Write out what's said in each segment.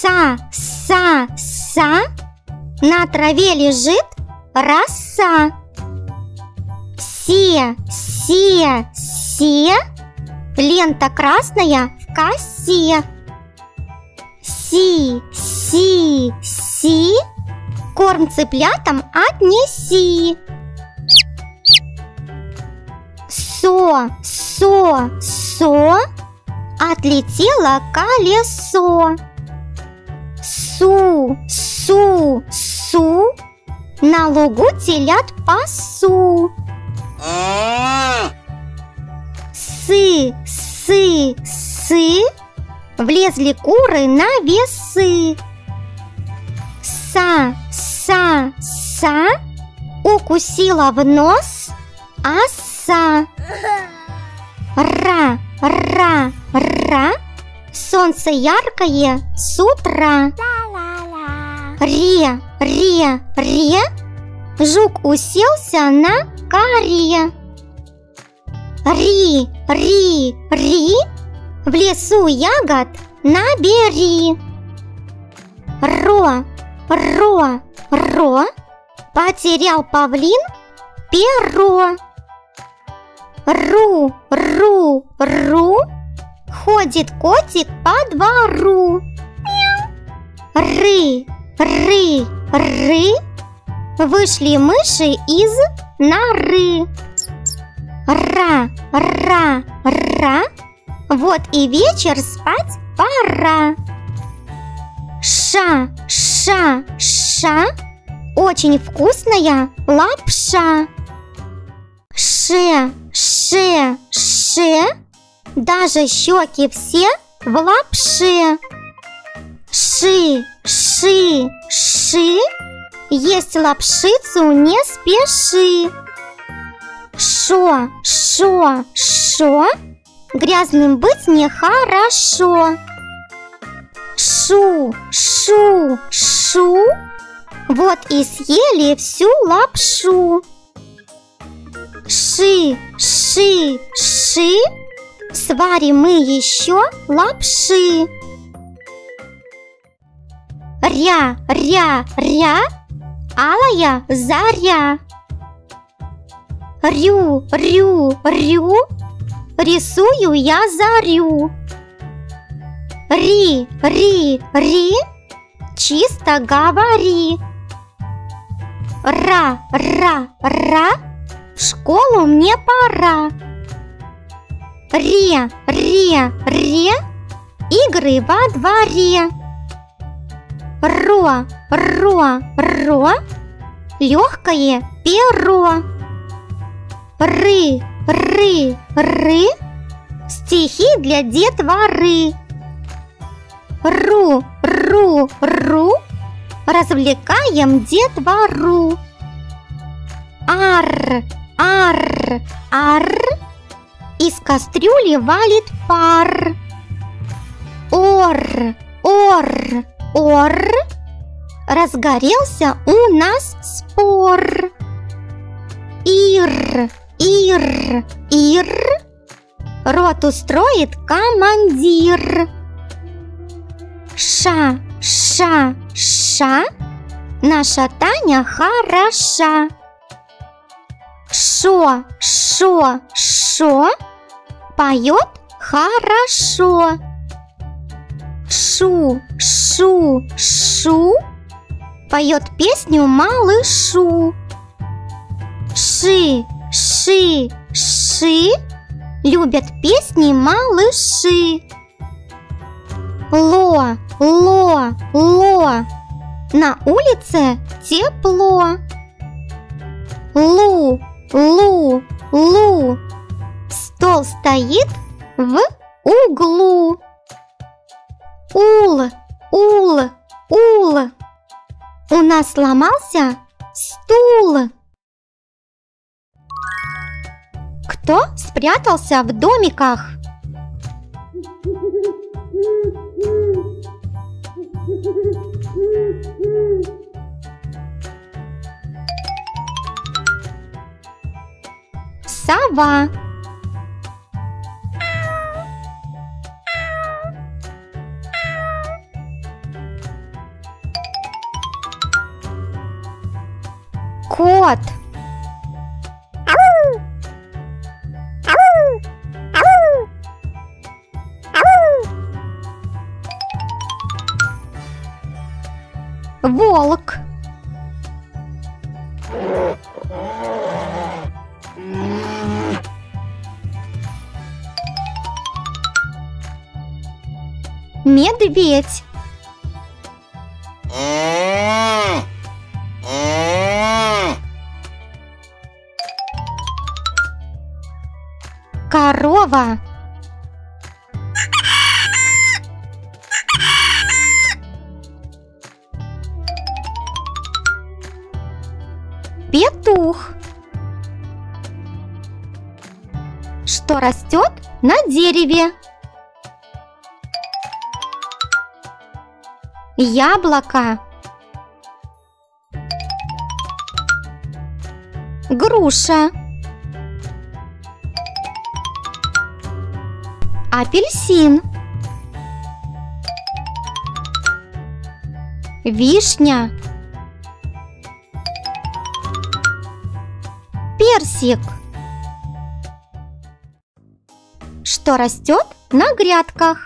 Са, на траве лежит роса. Се, лента красная в косе. Си, корм цыплятам отнеси. Со, отлетело колесо. Су, на лугу телят пасу. Сы, влезли куры на весы. Са, укусила в нос оса. Ра, солнце яркое с утра. Ре, жук уселся на коре. Ри, в лесу ягод набери. Ро, потерял павлин перо. Ру, ходит котик по двору. Ры, вышли мыши из норы. Ра, вот и вечер, спать пора. Ша, очень вкусная лапша. Ше, даже щеки все в лапше. Ши, есть лапшицу не спеши. Шо, грязным быть нехорошо. Шу, вот и съели всю лапшу. Ши, сварим мы еще лапши. Ря, алая заря. Рю, рисую я зарю. Ри, чисто говори. Ра, в школу мне пора. Ре, игры во дворе. Ро, легкое перо. Ры, стихи для детворы. Ру, развлекаем детвору. Ар, из кастрюли валит пар. Ор, разгорелся у нас спор. Ир, рот устроит командир. Ша, наша Таня хороша. Шо, поет хорошо. Шу, поет песню малышу. Ши, любят песни малыши. Ло, на улице тепло. Лу, стол стоит в углу. Ул, у нас сломался стул. Кто спрятался в домиках? Сова. Кот. Волк. Медведь. Корова. Петух. Что растет на дереве? Яблоко. Груша. Апельсин. Вишня. Персик. Что растет на грядках?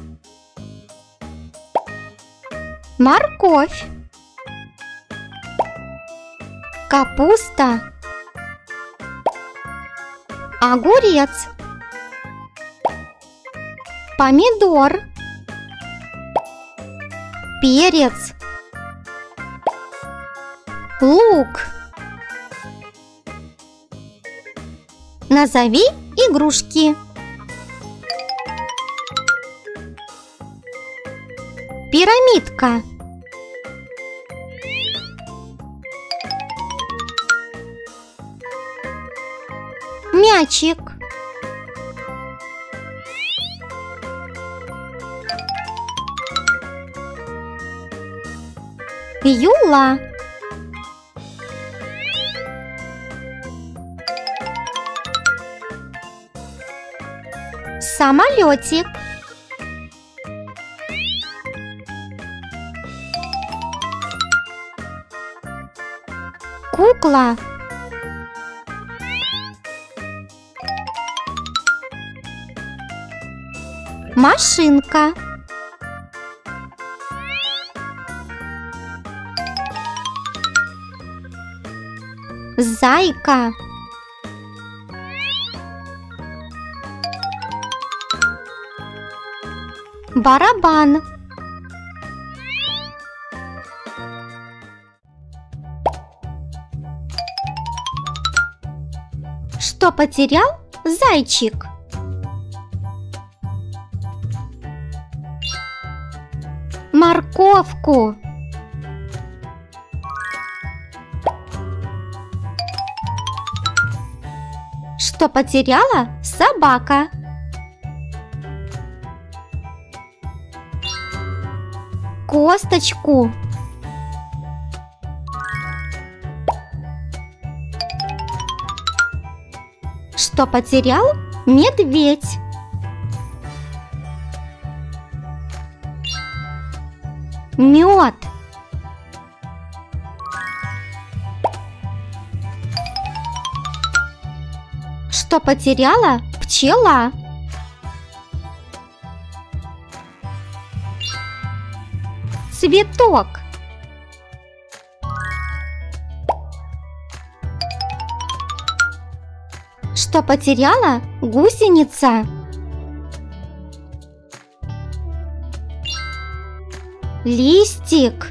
Морковь. Капуста. Огурец. Помидор. Перец. Лук. Назови игрушки. Пирамидка. Мячик. Юла. Самолетик. Кукла. Машинка. Зайка. Барабан. Что потерял зайчик? Морковку. Что потеряла собака? Косточку. Что потерял медведь? Мед. Что потеряла пчела? Цветок. Что потеряла гусеница? Листик.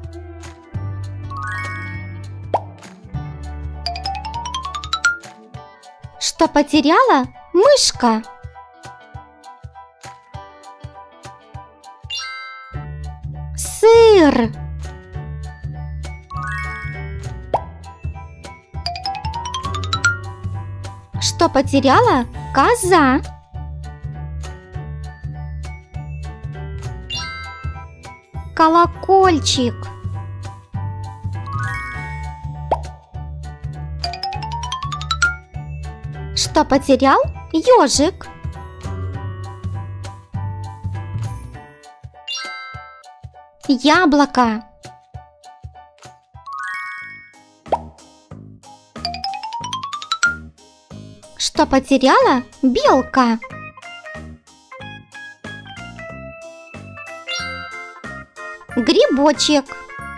Что потеряла мышка? Сыр. Что потеряла коза? Колокольчик. Что потерял ежик? Яблоко. Что потеряла белка? Грибочек.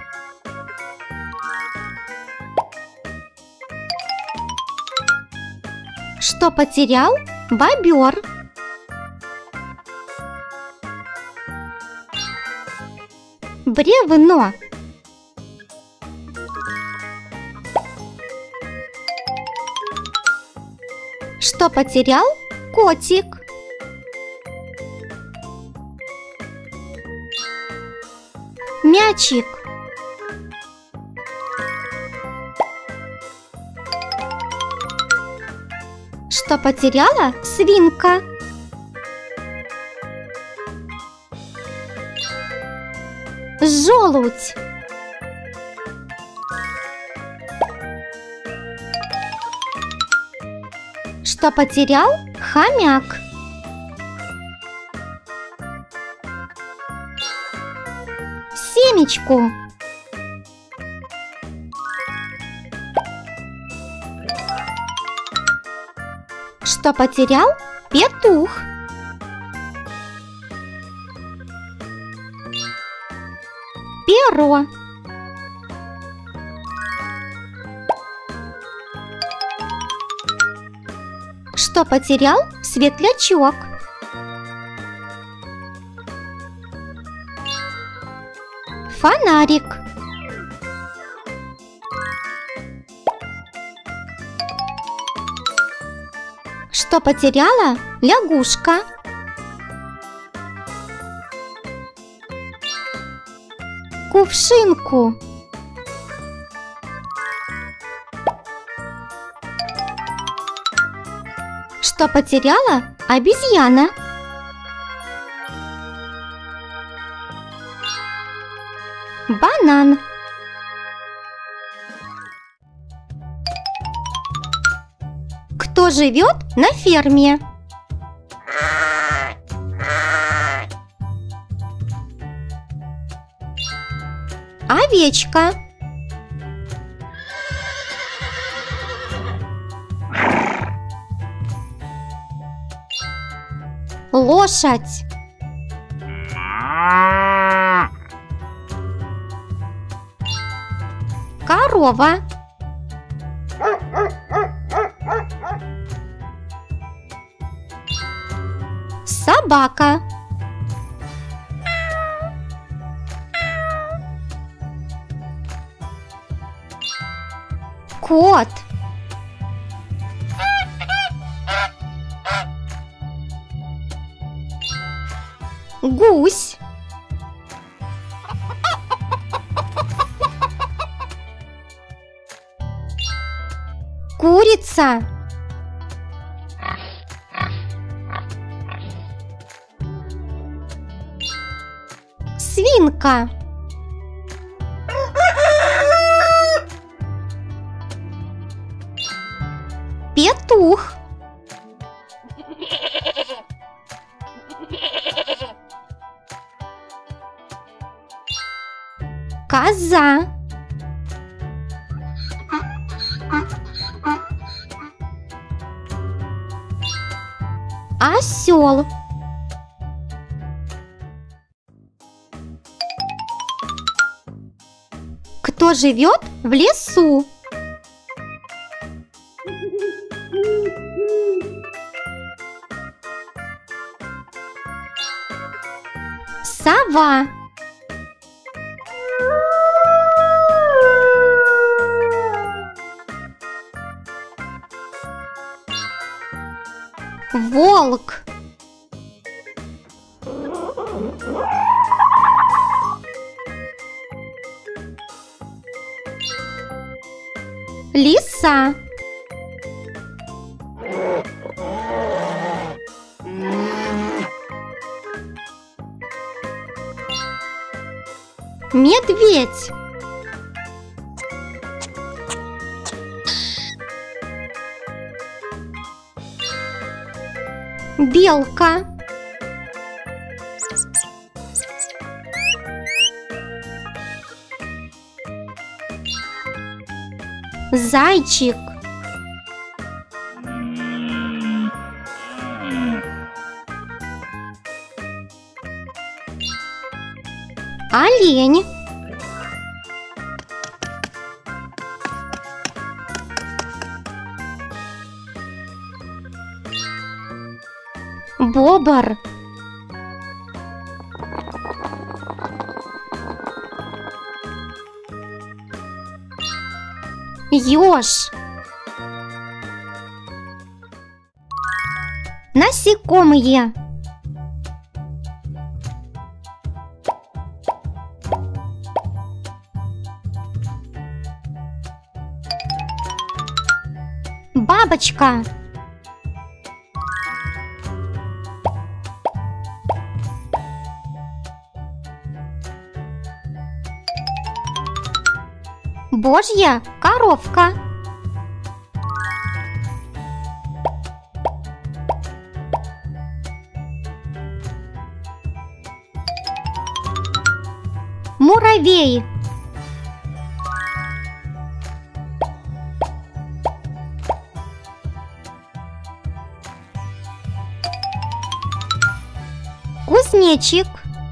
Что потерял бобер? Бревно. Что потерял котик? Мячик. Что потеряла свинка? Желудь. Что потерял хомяк? Семечку. Что потерял петух? Перо. Что потерял светлячок? Фонарик. Что потеряла лягушка? Кувшинку. Что потеряла обезьяна? Банан. Кто живет на ферме? Овечка. Лошадь. Корова. Собака. Кот. Гусь. Курица. Свинка. Петух. Коза. Осел. Кто живет в лесу? Сова. Волк. Лиса. Медведь. Белка. Зайчик. Олень. Бобр. Ёж. Насекомые. Бабочка. Божья коровка. Муравей. Кузнечик.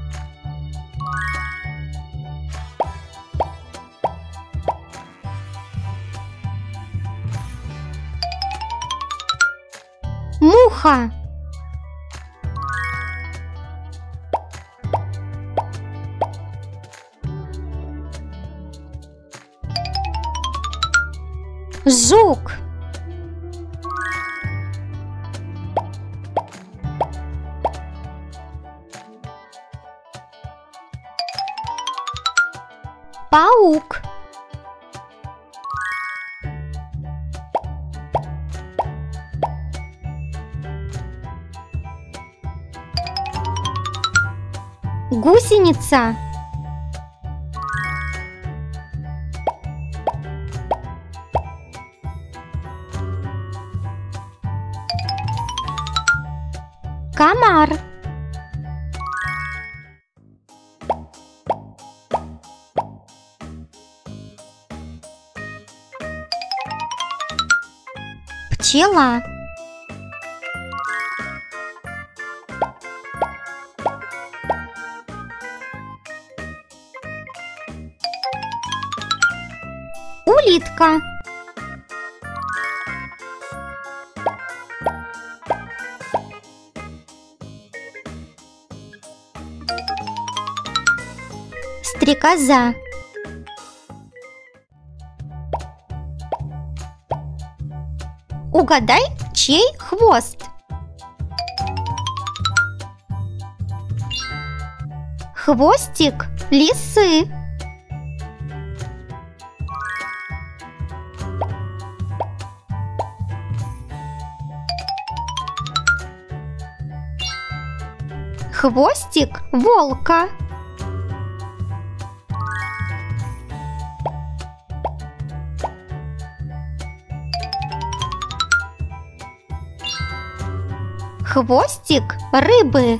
Муха. Жук. Паук. Гусеница. Комар. Пчела. Улитка. Стрекоза. Угадай, чей хвост? Хвостик лисы. Хвостик волка. Хвостик рыбы.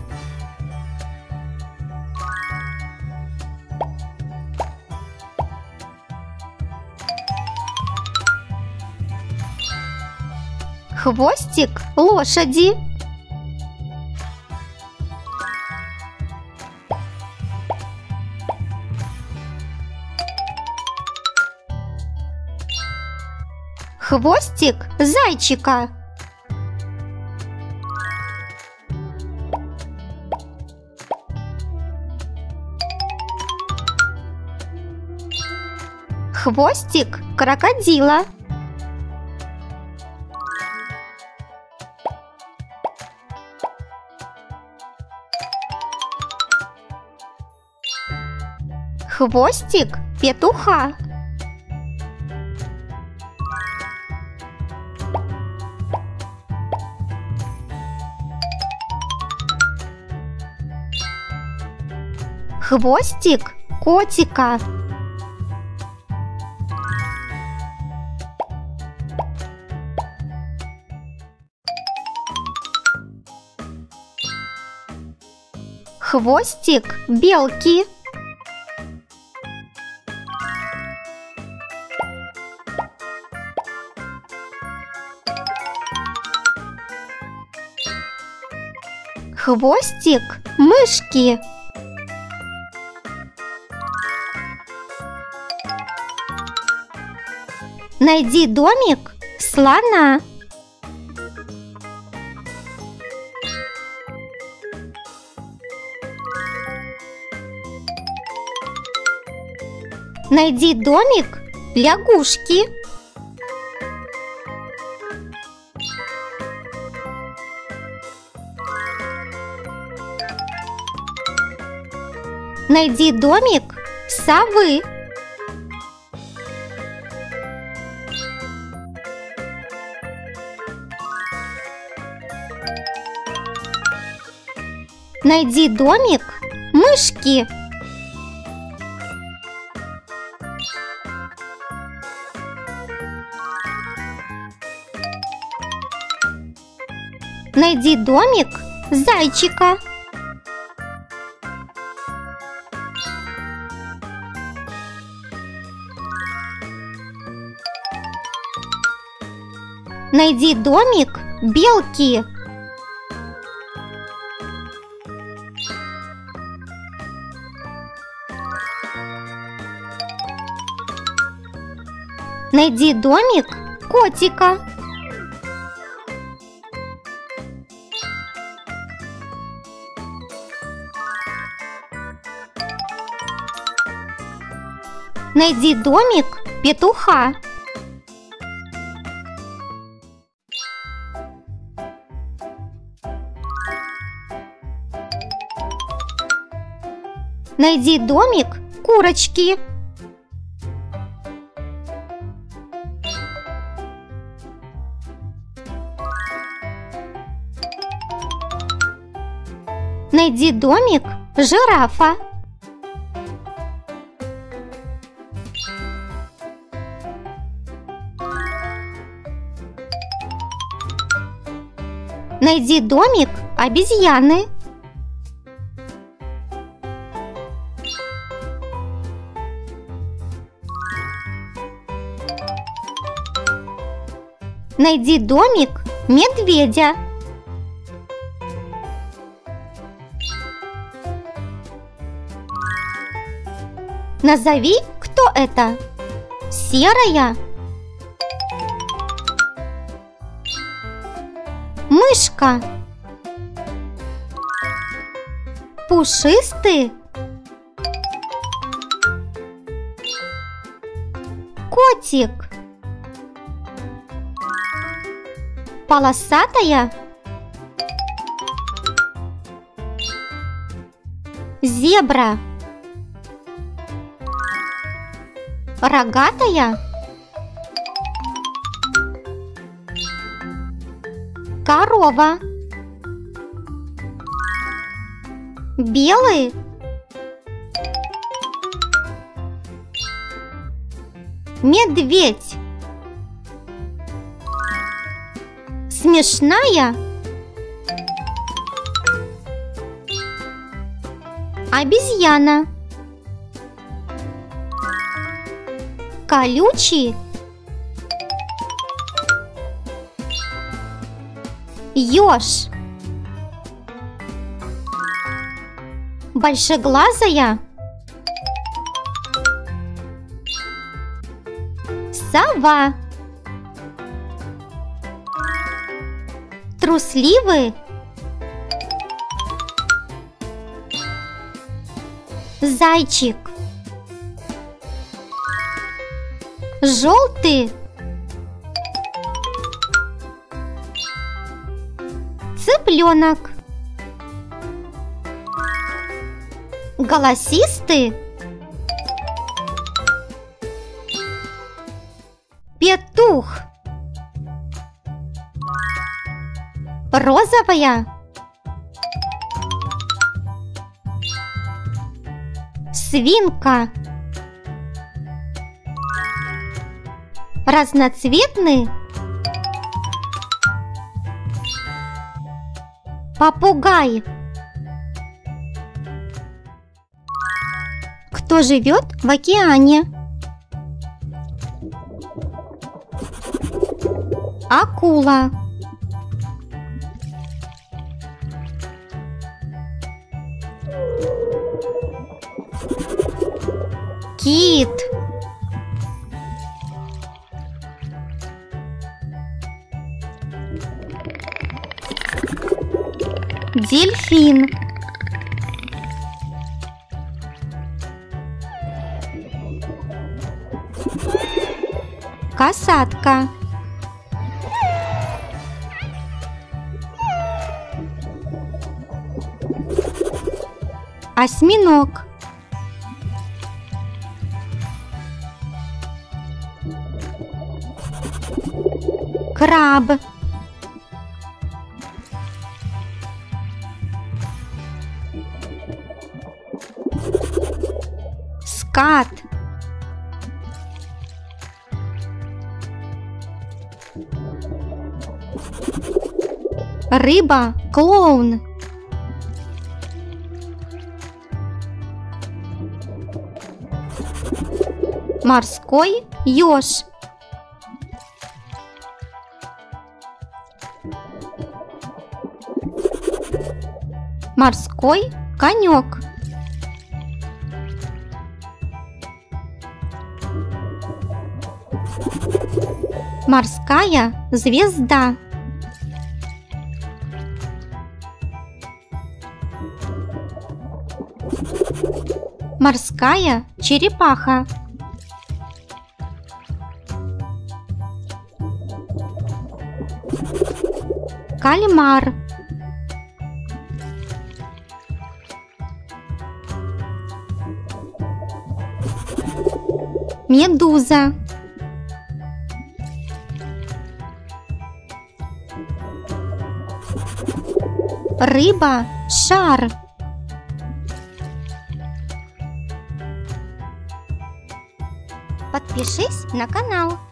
Хвостик лошади. Хвостик зайчика. Хвостик крокодила. Хвостик петуха. Хвостик котика. Хвостик белки. Хвостик мышки. Найди домик слона. Найди домик лягушки. Найди домик совы. Найди домик мышки. Найди домик зайчика. Найди домик белки. Найди домик котика. Найди домик петуха. Найди домик курочки. Найди домик жирафа. Найди домик обезьяны. Найди домик медведя. Назови, кто это? Серая? Мышка? Пушистый? Котик? Полосатая? Зебра? Рогатая? Корова? Белый? Медведь? Смешная? Обезьяна? Колючий? Ёж? Большеглазая? Сова? Трусливый? Зайчик? Желтый? Цыпленок? Голосистый? Петух? Розовая? Свинка? Разноцветный? Попугай? Кто живет в океане? Акула? Кит? Дельфин. Касатка. Осьминог. Краб. Скат. Рыба-клоун. Морской еж. Морской конек. Морская звезда. Морская черепаха. Кальмар. Медуза. Рыба-шар. Подпишись на канал.